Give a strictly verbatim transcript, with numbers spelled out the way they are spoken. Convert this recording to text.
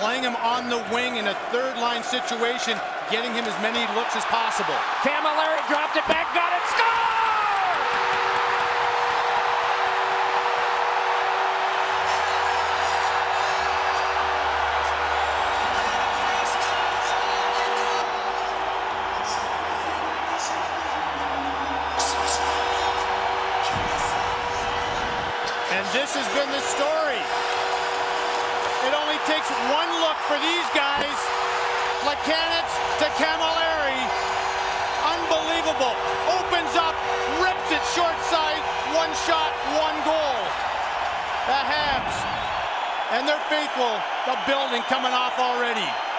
playing him on the wing in a third-line situation, getting him as many looks as possible. Cammalleri dropped it back, got it, score! And this has been the story. It only takes one look for these guys. Plekanec to Cammalleri. Unbelievable. Opens up, rips it short side. One shot, one goal. The Habs and their faithful, the building coming off already.